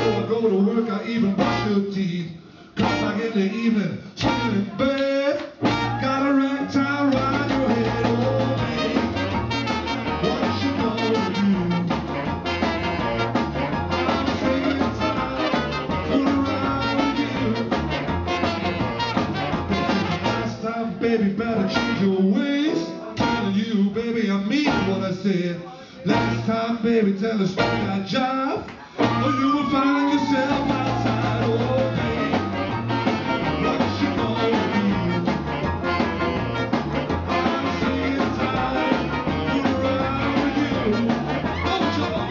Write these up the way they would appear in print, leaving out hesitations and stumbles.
I go to work, I even brush your teeth. Come back in the evening, chilling in bed. Got a rag tie around your head, oh babe. What you gonna do? I'm sick and tired, fool around with you. Last time, baby, better change your ways. I'm telling you, baby, I mean what I said. Last time, baby, tell the story I jive, or you will find yourself outside, oh babe. What you gonna do? I'm sick and tired, fool around with you. Oh, Joe.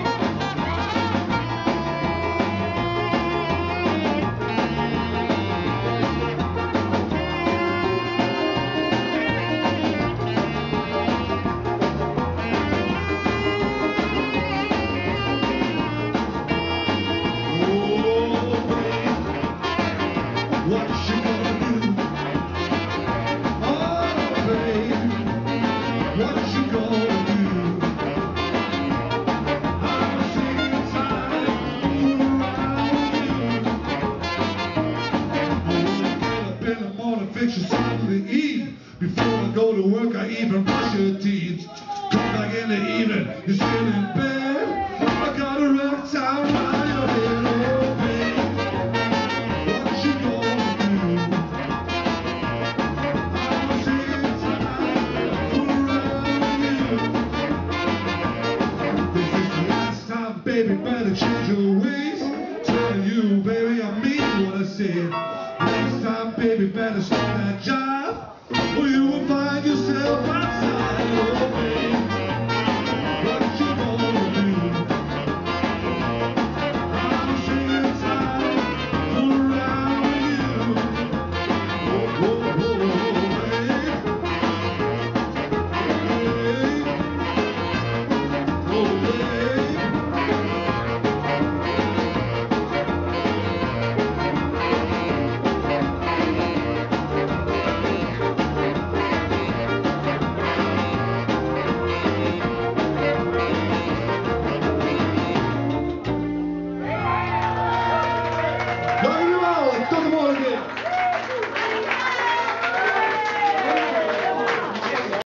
What you gonna do? Oh, babe, what you gonna do? I'm sick and tired, fooling around with you. Get up in the morning, fix yourself to eat. Before I go to work, I even brush your teeth. Come back in the evening, you're still in bed. I got a red tie around your head, oh babe. What you gonna do? I'm sick and tired, fooling around with you. This is the last time, baby, better change your ways. Telling you, baby, I mean what I said. Next time, baby, better stop that job, or you will find yourself